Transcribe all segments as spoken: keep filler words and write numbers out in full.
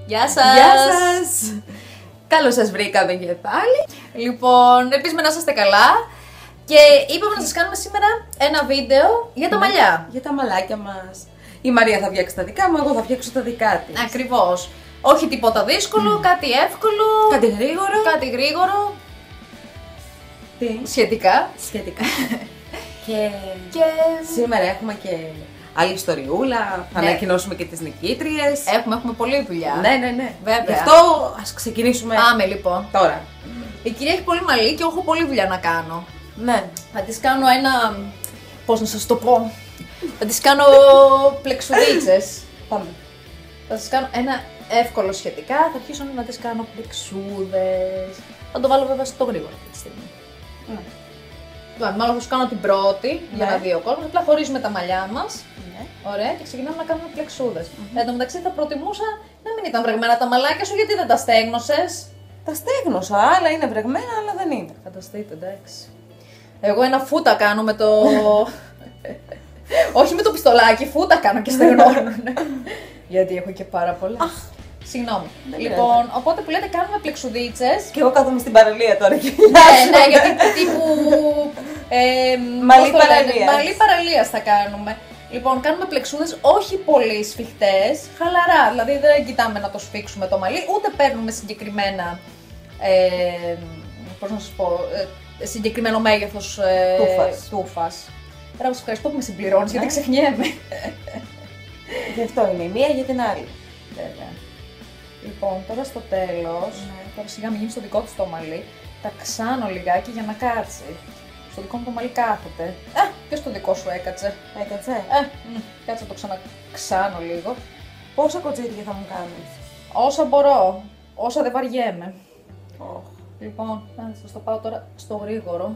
Γεια σας! Γεια σας! Καλώς σας βρήκαμε και πάλι. Λοιπόν, ελπίζουμε να είστε καλά και είπαμε να σας κάνουμε σήμερα ένα βίντεο για τα Ναι, μαλλιά. Για τα μαλάκια μας. Η Μαρία θα φτιάξει τα δικά μου, εγώ θα φτιάξω τα δικά της. Ακριβώς. Όχι τίποτα δύσκολο, mm. κάτι εύκολο, Κάτι γρήγορο. κάτι γρήγορο. Τι? Σχετικά. Σχετικά. και... Και σήμερα έχουμε και άλλη ιστοριούλα, θα ναι. ανακοινώσουμε και τις νικήτριες. Έχουμε, έχουμε πολλή δουλειά. Ναι, ναι, ναι. Βέβαια. Γι' αυτό ας ξεκινήσουμε Πάμε λοιπόν. τώρα. Η κυρία έχει πολύ μαλλί και έχω πολλή δουλειά να κάνω. Ναι. Θα της κάνω ένα, πώς να σας το πω, θα της κάνω πλεξουδίτσες. Πάμε. Θα σας κάνω ένα εύκολο σχετικά, θα αρχίσω να τις κάνω πλεξούδες. Θα το βάλω βέβαια στο γρήγορο αυτή τη στιγμή. Ναι. Λοιπόν, μάλλον θα σου κάνω την πρώτη, Ναι. για να δει ο κόσμος, απλά χωρίζουμε τα μαλλιά μας. Ναι. Ωραία, και ξεκινάμε να κάνουμε πλεξούδες. Mm-hmm. Εν τω μεταξύ θα προτιμούσα να μην ήταν βρεγμένα τα μαλάκια σου, γιατί δεν τα στέγνωσες. Τα στέγνωσα, άλλα είναι βρεγμένα, άλλα δεν είναι. Φανταστείτε, εντάξει. Εγώ ένα φούτα κάνω με το... Όχι με το πιστολάκι, φούτα κάνω και στεγνώνουν. Γιατί έχω και πάρα πολλά. Αχ. Συγγνώμη. Δεν Λοιπόν, πειράζει. οπότε που λέτε κάνουμε πλεξουδίτσες. Και εγώ κάθομαι στην παραλία τώρα και Ναι, ναι, γιατί τύπου... Ε, Μαλλί πώς το λένε, παραλίας. Μαλλί παραλίας θα κάνουμε. Λοιπόν, κάνουμε πλεξούδες όχι πολύ σφιχτές, χαλαρά. Δηλαδή δεν κοιτάμε να το σφίξουμε το μαλλί, ούτε παίρνουμε συγκεκριμένα, ε, πώς να σας πω, ε, συγκεκριμένο μέγεθος ε, Τούφας. τούφας. Μπράβο, σε ευχαριστώ που με συμπληρώνεις, γιατί ξεχνιέμαι. Γι' αυτό είναι η μία για την άλλη. Βέβαια. Λοιπόν, τώρα στο τέλος, Ναι. τώρα σιγά μην γίνει στο δικό της το μαλλί, τα ξάνω λιγάκι για να κάτσει. Στο δικό μου το μαλλί κάθεται. Α, και στο δικό σου έκατσε. Έκατσε. Ε, μ, κάτσε να το ξαναξάνω λίγο. Πόσα κοτσίδια θα μου κάνεις? Όσα μπορώ, όσα δεν βαριέμαι. Oh. Λοιπόν, θα σας το πάω τώρα στο γρήγορο.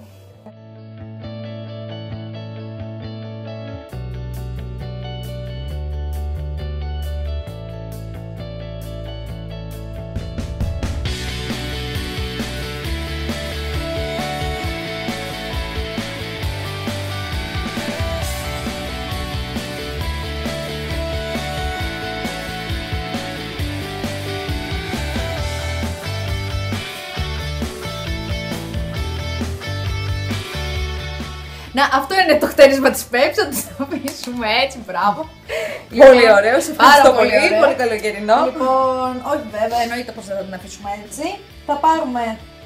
Να, αυτό είναι το χτένισμα της Πέψη, θα τις το αφήσουμε έτσι, μπράβο. Πολύ ωραίο, σε ευχαριστώ Πάρα πολύ, πολύ ωραίο. πολύ καλοκαιρινό. Λοιπόν, όχι βέβαια, εννοείται πως δεν θα την αφήσουμε έτσι. Θα πάρουμε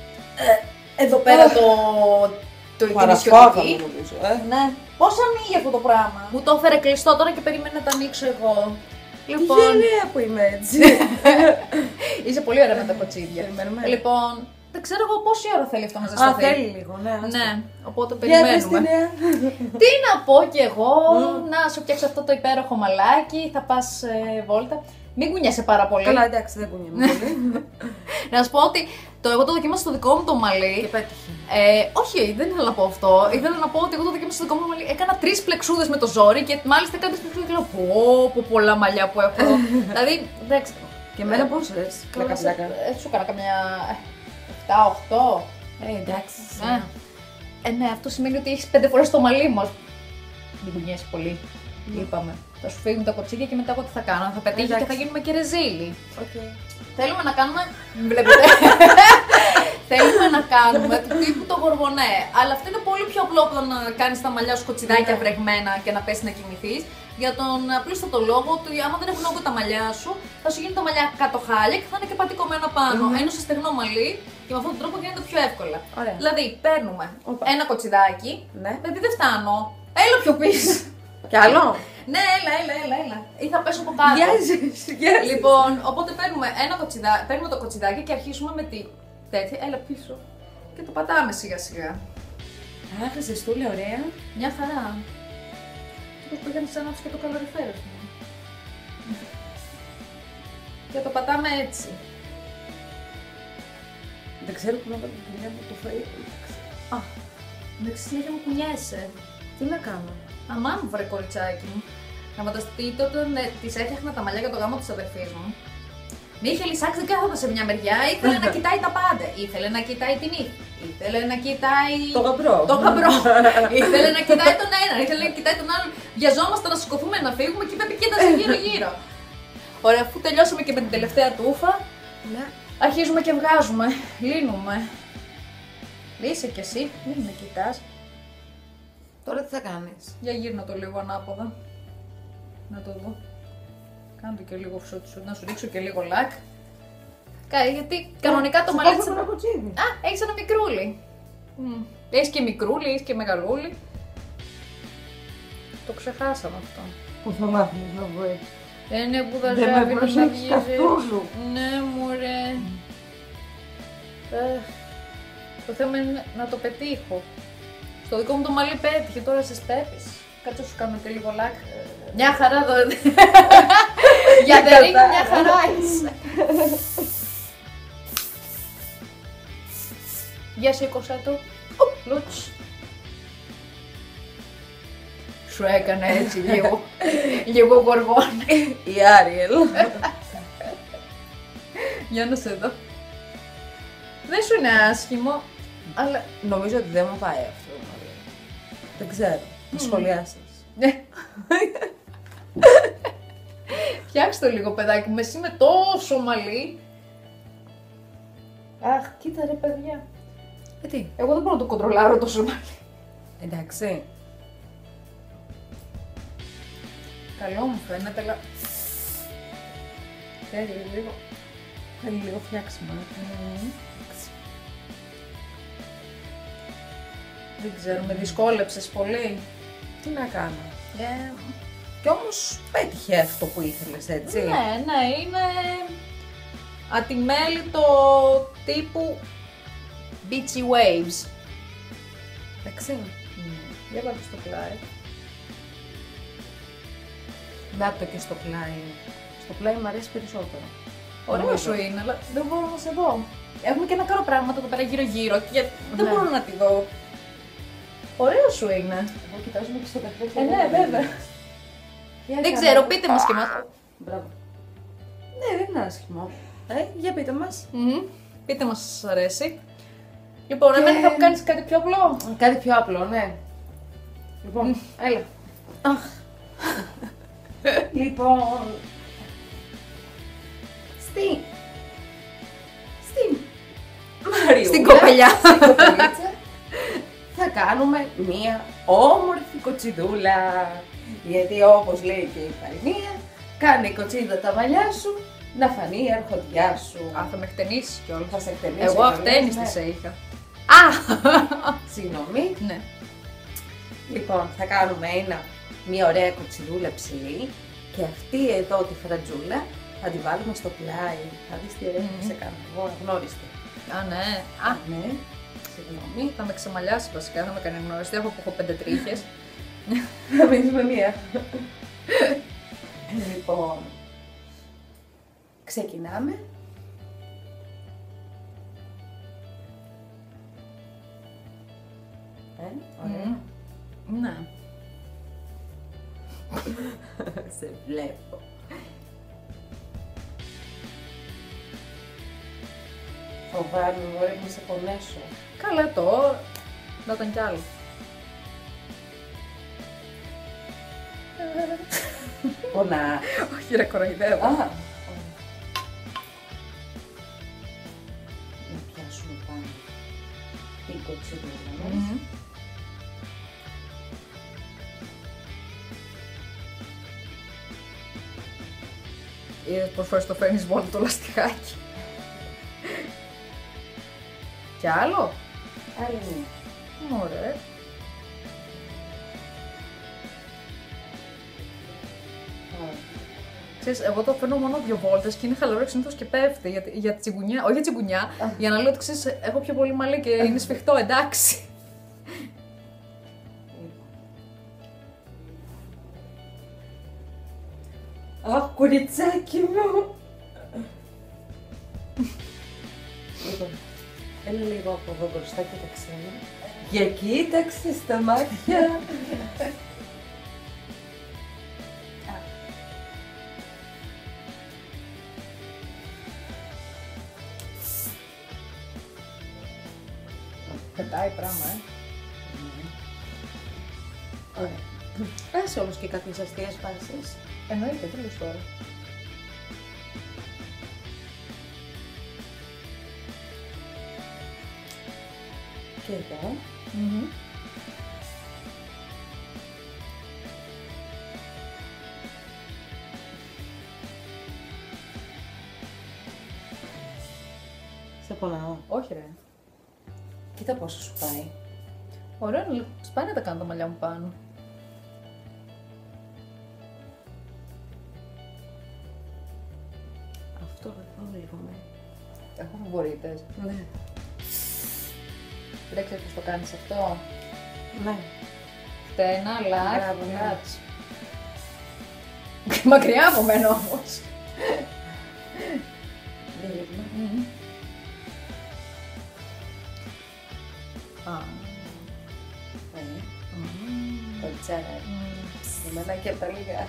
ε, εδώ πέρα το, το Παρασπάθαμε νησιωτική. νομίζω, ε. Ναι. Πώς ανοίγει αυτό το πράγμα? Μου το έφερε κλειστό τώρα και περίμενε να το ανοίξω εγώ. Τι Λοιπόν, γελία που είμαι έτσι. είσαι πολύ ωραία με τα κοτσίδια. Περιμένουμε. Λοιπόν, δεν ξέρω εγώ πόση ώρα θέλει αυτό να Α, ζεσταθεί. θέλει λίγο, ναι. άστο. Ναι, οπότε Για δες τη περιμένουμε. νέα. Τι να πω κι εγώ, Mm. να σου φτιάξω αυτό το υπέροχο μαλάκι, θα πας ε, βόλτα. Μην κουνιέσαι πάρα πολύ. Καλά, εντάξει, δεν κουνιέμαι πολύ. Να σου πω ότι το, εγώ το δοκίμασα στο δικό μου το μαλλί. Και πέτυχε. Ε, όχι, δεν ήθελα να πω αυτό. Ήθελα να πω ότι εγώ το δοκίμασα στο δικό μου μαλλί. Έκανα τρεις πλεξούδες με το ζόρι και μάλιστα έκανα τρεις πλεξούδες και λέω πω, πω πολλά μαλλιά που έχω. Δηλαδή, εντάξει. Και εμένα πόσες, πλάκα πλάκα. Ε, σου έκανα καμιά επτά οχτώ. Ε, εντάξει. Ε, ε, ναι, αυτό σημαίνει ότι έχεις πέντε φορές το μαλλί μας. Μην κουνιέσαι πολύ. Ναι. Είπαμε. Θα σου φύγουν τα κοτσίδια και μετά εγώ τι θα κάνω. Θα πετύχει και Εντάξει. θα γίνουμε και ρεζίλι. Okay. Θέλουμε να κάνουμε. Μην βλέπετε. Θέλουμε να κάνουμε του τύπου το γοργονέ. Αλλά αυτό είναι πολύ πιο απλό από το να κάνεις τα μαλλιά σου κοτσιδάκια Ναι. βρεγμένα και να πέσει να κοιμηθείς. Για τον απλούστατο λόγο ότι άμα δεν έχουν όγκο τα μαλλιά σου, θα σου γίνει τα μαλλιά κάτω χάλια και θα είναι και πατηκωμένο πάνω. Μμμ. Ενώ σε στεγνό μαλλί και με αυτόν τον τρόπο γίνεται πιο εύκολα. Ωραία. Δηλαδή, παίρνουμε Οπα. ένα κοτσιδάκι. Ναι. Δηλαδή δεν φτάνω. Έλα πιο πίσω. Κι άλλο. Ναι, έλα, έλα, έλα, έλα. Ή θα πέσω από κάτω. Γεια σας, γεια σας. Λοιπόν, οπότε παίρνουμε, ένα κοτσιδάκι, παίρνουμε το κοτσιδάκι και αρχίσουμε με τη τέτοια. Έλα πίσω. Και το πατάμε σιγά σιγά. Αχ, ζεστούλα, ωραία. Μια χαρά. Πώς πήγανε σαν και το καλοριφέρ, ας πούμε. Και το πατάμε έτσι. Δεν ξέρω πού να βάλω την δουλειά μου το φαΐ. Α, με συνέχεια μου κουνιέσαι. Τι να κάνω. Αμά μου βρε κοριτσάκι μου. Να φανταστείτε όταν ε, της έφτιαχνα τα μαλλιά για το γάμο της αδερφής μου. Μη είχε λυσάξει, δεν κάθονταν σε μια μεριά, ήθελε να κοιτάει τα πάντα. Ήθελε να κοιτάει την ύφη. Ήθελε να κοιτάει. Το γαμπρό. Το γαμπρό. Ήθελε να κοιτάει τον έναν, ήθελε να κοιτάει τον άλλον. Βιαζόμασταν να σηκωθούμε να φύγουμε και είπε κοίταζε γύρω-γύρω. Ωραία, αφού τελειώσαμε και με την τελευταία τούφα, Ναι. αρχίζουμε και βγάζουμε. Λύνουμε. Είσαι κι εσύ, μην με κοιτάς. Τώρα τι θα κάνεις? Για γύρνα το λίγο ανάποδα. Να το δω. Κάντο και λίγο φσούτσου, να σου ρίξω και λίγο λακ. Κα- γιατί κανονικά το μαλλί της... Ένα κοτσίδι. Α, έχεις ένα μικρούλι. Mm. Έχεις και μικρούλι, έχεις και μεγαλούλι. Το ξεχάσαμε αυτό. Πού θα μάθουμε να βγει? Ε, ναι, που θα Δεν με προσέχεις καθόλου. Ναι, μωρέ. Ε, το θέμα είναι να το πετύχω. Στο δικό μου το μαλλί πέτυχε, τώρα στις πέπεις. Κάτσε σου κάνω και λίγο λακ. Μια χαρά εδώ. Για δεν είναι μια χαρά είσαι. Για σήκωσέ το. Οπ, λούτς. Σου έκανα έτσι λίγο. Λίγο γοργόν. Η Άριελ. Για να σε δω. Δεν σου είναι άσχημο, αλλά... Νομίζω ότι δεν μου πάει αυτό, Μαρία. Δεν ξέρω. Να σχολιάσεις. Ναι. Φτιάξτε το λίγο, παιδάκι μου, εσύ με τόσο μαλλί. Αχ, κοίτα ρε παιδιά. Ε, τι. Εγώ δεν μπορώ να το κοντρολάρω τόσο μαλλί. Εντάξει. Καλό μου φαίνεται, αλλά... Θέλει λίγο. Θέλει λίγο φτιάξιμο. Mm. Δεν ξέρω, με δυσκόλεψες πολύ. Τι να κάνω. Ε, Κι όμως πέτυχε αυτό που ήθελες, έτσι. ναι, ναι, είναι ατιμέλητο τύπου beachy waves. Εντάξει. Mm. Για πάτε στο πλάι. Να το και στο πλάι. Στο πλάι μου αρέσει περισσότερο. Ωραίο Νομίζω. σου είναι, αλλά δεν μπορώ να σε δω. Έχουμε και ένα κάρο πράγματα εδώ πέρα γύρω-γύρω και δεν Ναι. μπορώ να τη δω. Ωραίο σου είναι. Εγώ κοιτάζομαι και στο καθρέφτη. Ε, ναι, βέβαια. Δεν ξέρω, πείτε μας και μας. Μπράβο. Ναι, δεν είναι άσχημο. Ε, για πείτε μας. Μμμ. Πείτε μας αν σας αρέσει. Λοιπόν, Και- εμένα θα μου κάνεις κάτι πιο απλό. Κάτι πιο απλό, ναι. Λοιπόν, έλα. Αχ. Λοιπόν. Στη. Στη. Μαριούλα. Στην κοπελιά. Στην κοπελίτσα. Θα κάνουμε μία όμορφη κοτσιδούλα. Γιατί όπως λέει και η παροιμία, κάνε κοτσίδα τα μαλλιά σου, να φανεί η αρχοντιά σου. Α, θα με χτενίσεις κιόλας. Θα σε εκτελέσει. Εγώ κιόλας, αυτένεις ναι. τις είχα. Α! Συγγνώμη. Ναι. Λοιπόν, θα κάνουμε ένα, μια ωραία κοτσιδούλα ψηλή και αυτή εδώ τη φρατζούλα θα τη βάλουμε στο πλάι. Θα δεις τι ωραία θα σε κάνω. Εγώ αγνώριστη. Α, ναι. Α, Ναι, συγγνώμη. θα με ξεμαλιάσει βασικά, θα με κάνει γνωριστή. Εγώ που έχω πέντε τρίχες. Θα μείνεις με μία. Λοιπόν, ξεκινάμε. Ε, ωραία. Ναι. Σε βλέπω. Φοβάμαι, μωρέ, μη σε πονέσω. Καλά το. Να ήταν κι άλλο. Πονά. Όχι, ρε, κοροϊδεύω. Α, να πιάσουμε πάνω την κοτσιδούλα μας. Μμμ. Είδες πως φορές το φέρνεις μόνο το λαστιχάκι. Κι άλλο. Άλλη μία. Ωραία. Ωραία. Ξέρεις, εγώ το φέρνω μόνο δύο βόλτες και είναι χαλαρό και συνήθως και πέφτει για, για τσιγκουνιά, όχι για τσιγκουνιά, για να λέω ότι ξέρεις, έχω πιο πολύ μαλλί και είναι σφιχτό, εντάξει. Αχ, κοριτσάκι μου! Λοιπόν, έλα λίγο από εδώ μπροστά και τα ξένα. Για κοίταξε στα μάτια. Πετάει πράγμα, ε. Ωραία. Άσε όμως και κάποιες αστείες φάσεις. Εννοείται, τι λες τώρα. Και εδώ. Mm-hmm. Σε πονάω. Όχι ρε. Κοίτα πόσο σου πάει. Ωραίο είναι, σπάει να τα κάνω τα μαλλιά μου πάνω. Αυτό δεν λίγο με. Έχω φαβορίτες. Ναι. Δεν ξέρεις πώς το κάνεις αυτό. Ναι. Φτένα, λάκ, Μπράβο, ναι. λάτς. Μακριά από μένα όμως. Δείγμα. Μμμ. Α. Ναι. Μμμ. Κοτσάρα. Μμμ. Εμένα και από τα λίγα.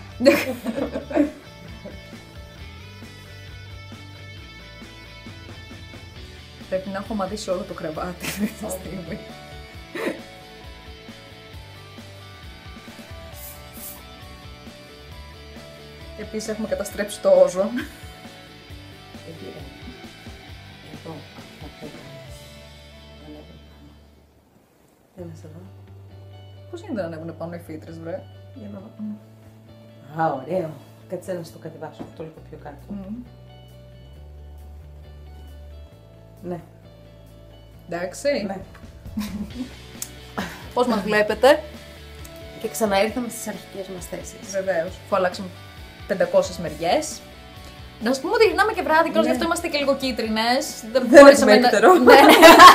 Πρέπει να έχω μαδίσει όλο το κρεβάτι αυτή τη στιγμή. Επίσης έχουμε καταστρέψει το όζον. Δεν πειράζει. Εδώ, αυτό το ανέβω πάνω. Δεν να σε δω. Πώς γίνεται να ανέβουνε πάνω οι φύτρες, βρε. Για να δω. Α, ωραίο. Κάτσε να στο κατεβάσω αυτό λίγο πιο κάτω. Μμμ. Ναι. Εντάξει. Ναι. Πώς μας βλέπετε. Και ξαναήρθαμε στις αρχικές μας θέσεις. Βεβαίως. Που αλλάξαμε πεντακόσιες μεριές. Να σας πούμε ότι γυρνάμε και βράδυ και όλες Ναι. γι' αυτό είμαστε και λίγο κίτρινες. Δεν μπόρεσαμε έχουμε έκτερο. Ναι, ναι.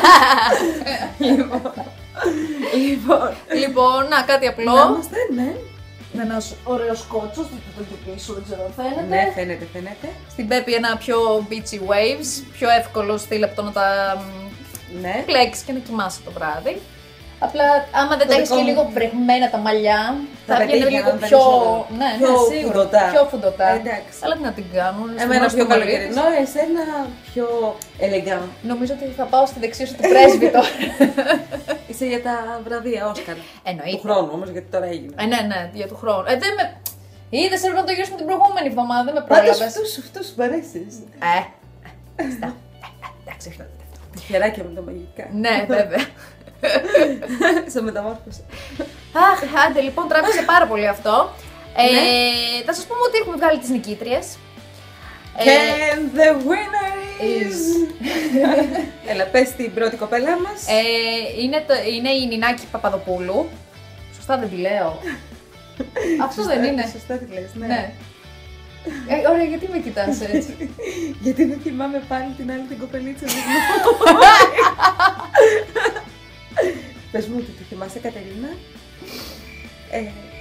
Λοιπόν. Λοιπόν, να κάτι απλό. Να είμαστε, ναι. Ένας ωραίος κότσος, θα το εκεί πίσω, δεν ξέρω αν φαίνεται. Ναι, φαίνεται, φαίνεται. Στην Πέπη ένα πιο beachy waves, πιο εύκολο στυλ από το να τα Ναι. πλέξεις και να κοιμάσαι το βράδυ. Απλά άμα δεν Το τα έχεις δικό και μου- λίγο βρεγμένα τα μαλλιά, Θα θα βγαίνει πετύχει λίγο έναν πιο... περισσότερο. Ναι, Πιο ναι, σίγουρα. φουντωτά. Πιο φουντωτά. Εντάξει. Αλλά τι να την κάνουν. Εμένα στο πιο μολύβι. καλοκαιρινό, εσένα πιο elegant. Νομίζω ότι θα πάω στη δεξίωση του πρέσβη τώρα. Είσαι για τα βραβεία Όσκαρ. Του Εννοείται. χρόνου όμως, γιατί τώρα έγινε. Ε, ναι, ναι, για του χρόνου. Ε, δεν με... Είδες, έπρεπε να το γυρίσουμε την προηγούμενη εβδομάδα, δεν με Πάντως πρόλαβες. αυτούς, αυτούς σου αρέσεις. Ε, ε, στα. Ε, ε, εντάξει, όχι. Χεράκια με τα μαγικά. Ναι, βέβαια. Σε μεταμόρφωσε. Αχ, άντε λοιπόν, τράβηξε πάρα πολύ αυτό. Ε, Ναι. θα σας πούμε ότι έχουμε βγάλει τις νικήτριες. Ε, And the winner is... Έλα, πες την πρώτη κοπέλα μας. ε, είναι, το, είναι η Νινάκη Παπαδοπούλου. Σωστά δεν τη λέω. Αυτό Σωστά- δεν είναι. Σωστά τη λες, ναι. Ναι. Ε, ωραία, γιατί με κοιτάς έτσι. Γιατί δεν θυμάμαι πάλι την άλλη την κοπελίτσα. Πες μου ότι τη θυμάσαι, Κατερίνα. Ε,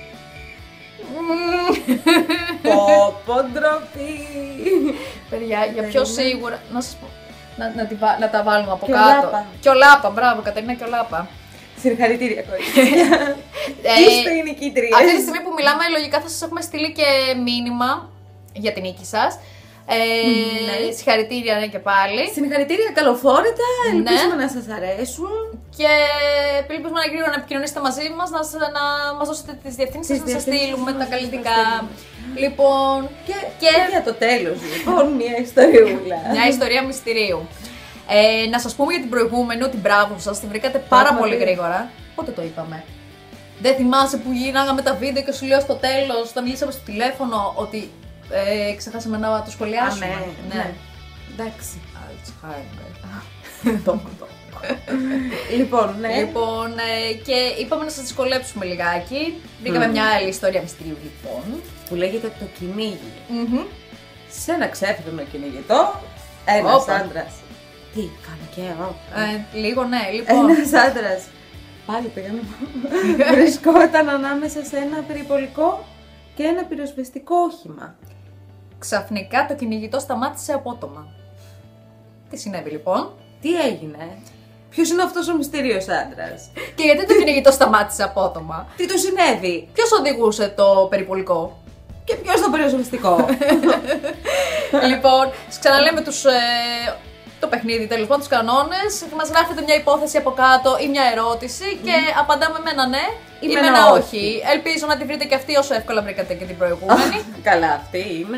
πω, πω, ντροπή. Παιδιά, για πιο Περίμενε. σίγουρα, να σας πω, να, να, τη βα- να τα βάλουμε από Και ο κάτω. Λάπα. Και ο Λάπα, μπράβο, Κατερίνα και ο Λάπα. Συγχαρητήρια, κορίτσια. Ε, Είστε οι νικήτριες. Αυτή τη στιγμή που μιλάμε, λογικά θα σας έχουμε στείλει και μήνυμα για την νίκη σας. Ε, ναι. Συγχαρητήρια ναι, και πάλι. Συγχαρητήρια, καλοφόρετα. Ναι. Ελπίζουμε να σας αρέσουν. Και ελπίζουμε να γρήγορα να επικοινωνήσετε μαζί μας, να, σας- να μας δώσετε τις διευθύνσεις, Τις να σας διευθύνσεις στείλουμε μας, τα να καλλιτικά. σας στείλουμε. Λοιπόν, Και, Και- και για το τέλος, λοιπόν, μια ιστοριούλα. μια ιστορία μυστηρίου. Ε, να σας πούμε για την προηγούμενη ότι μπράβο σας, την βρήκατε πάρα έχουμε πολύ πει. γρήγορα. Πότε το είπαμε. Δεν θυμάσαι που γίναγαμε τα βίντεο και σου λέω στο τέλος, όταν μιλήσαμε στο τηλέφωνο, ότι ε, ξεχάσαμε να το σχολιάσουμε. Α, ναι, ναι. Εντάξει. Alzheimer. Λοιπόν, ναι. Λοιπόν, ε, και είπαμε να σας δυσκολέψουμε λιγάκι. Βρήκαμε Μμμ. μια άλλη ιστορία μυστηρίου λοιπόν. Που λέγεται το κυνήγι. Μμμ. Σε ένα ξέφρενο κυνηγητό, ένας Όπα. άντρας. Τι, φανικαίο. Ε, λίγο ναι, λοιπόν. Ένας άντρας. Πάλι πήγα να πω. Βρισκόταν ανάμεσα σε ένα περιπολικό και ένα πυροσβεστικό όχημα. Ξαφνικά το κυνηγητό σταμάτησε απότομα. Τι συνέβη λοιπόν. Τι έγινε, ποιος είναι αυτός ο μυστήριος άντρας, Και γιατί το κυνηγητό σταμάτησε απότομα. τι του συνέβη Ποιος οδηγούσε το περιπολικό. και ποιος το πυροσβεστικό. Λοιπόν, σας ξαναλέμε τους, ε, το παιχνίδι τέλος πάντων, τους κανόνες. Μας γράφετε μια υπόθεση από κάτω ή μια ερώτηση και απαντάμε με ένα ναι ή με ένα όχι. Ελπίζω να τη βρείτε και αυτή όσο εύκολα βρήκατε και την προηγούμενη. Καλά, αυτή είναι.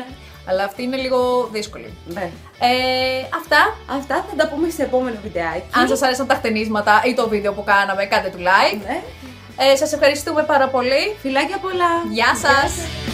Αλλά αυτή είναι λίγο δύσκολη. Ναι. Ε, αυτά. Αυτά θα τα πούμε σε επόμενο βιντεάκι. Αν σας άρεσαν τα χτενίσματα ή το βίντεο που κάναμε, κάντε του like. Ναι. Ε, σας ευχαριστούμε πάρα πολύ. Φιλάκια πολλά. Γεια σας.